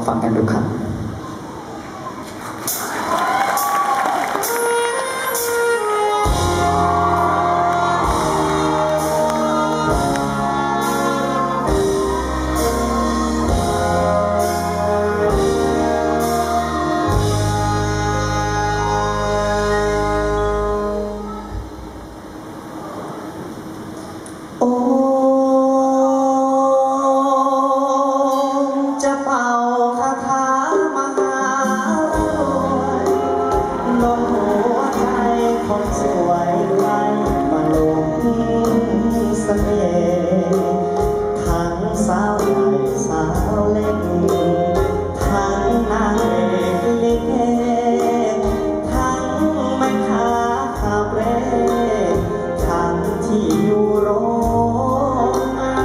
ฟังกันดูครับจะเป่าคาถามหารวยลงหัวใจคนสวยใครมาลงเสน่ห์ทั้งสาวใหญ่สาวเล็กทั้งนางเอกลิเกทั้งแม่ค้าคาเฟ่ทั้งที่อยู่โรง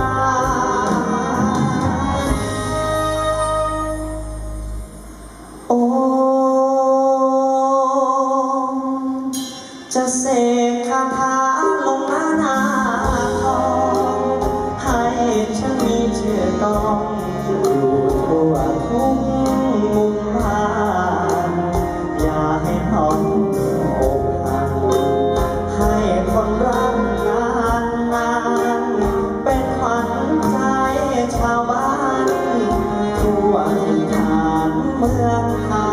โอ้จะเสกคาถาลงหน้าทองให้ฉันมีชื่อกองอยู่ทั่วทุกมุมบ้านอย่าให้ท้องอกหักให้คนรักงานนานเป็นขวัญใจชาวบ้านทั่วถิ่นฐานเมืองไทย